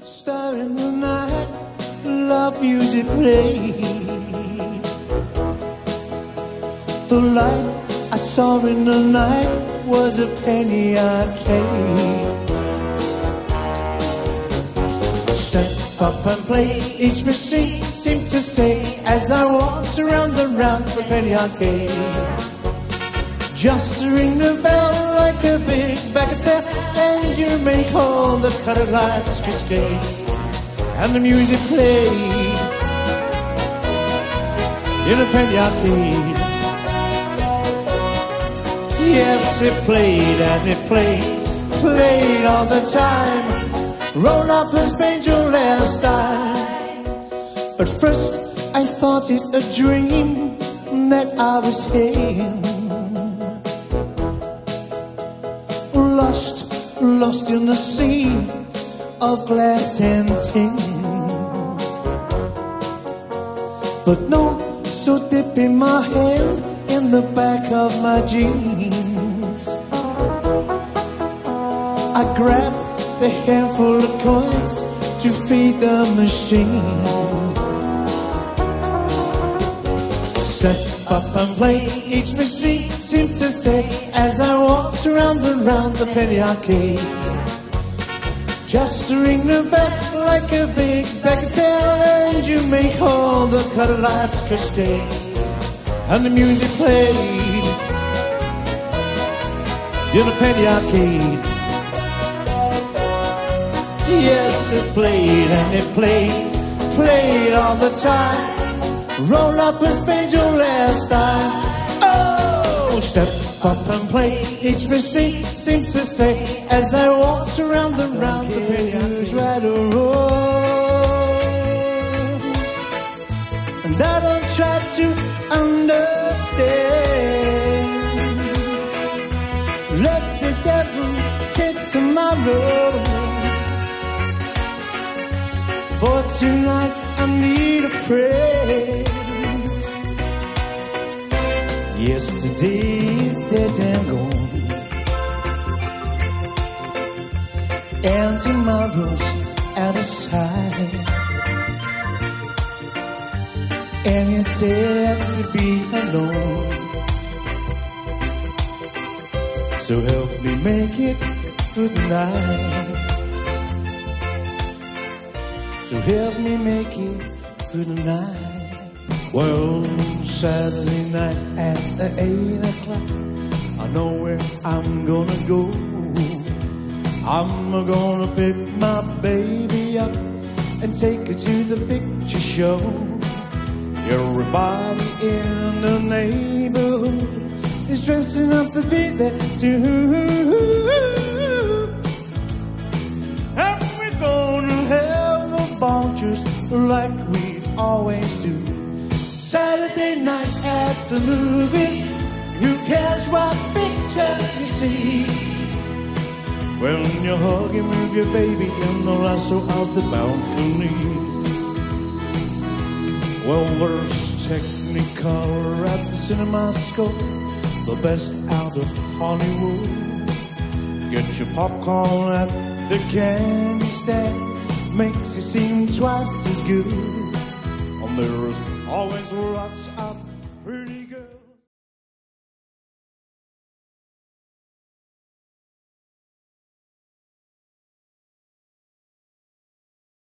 Star in the night, love music played. The light I saw in the night was a penny arcade. Step up and play, each machine seemed to say as I walked around and round the penny arcade. Just ring the bell like a big bag of tail, and you make all the colored lights cascade. And the music played in a penny arcade. Yes, it played and it played all the time. Roll up a banjo last night. But first I thought it a dream that I was in. Lost in the sea of glass and tin. But no, so dipping my hand in the back of my jeans, I grabbed the handful of coins to feed the machine. Step up and play, each machine seemed to say as I walked around and round the penny arcade. Just ring the bell like a big bag of tail, and you make all the colored lights cascade. And the music played in a penny arcade. Yes, it played and it played all the time. Roll up a banjo last time. Oh, step up and play, each machine seems to say as I walked around and round the penny arcade. Right or wrong, and I don't try to understand. Let the devil take tomorrow. For tonight I need a friend. Yesterday is dead and gone, and tomorrow's out of sight. And you said to be alone, so help me make it through the night. So help me make it through the night. Well, Saturday night at the 8 o'clock, I know where I'm gonna go. I'm gonna pick my baby up and take her to the picture show. Everybody in the neighborhood is dressing up to be there too. And we're gonna have a ball just like we always do. Saturday night at the movies, who cares what picture you see? When you're hugging with your baby in the lasso of the balcony. Well, there's Technicolor at the CinemaScope, the best out of Hollywood. Get your popcorn at the candy stand, makes it seem twice as good. And there's always lots of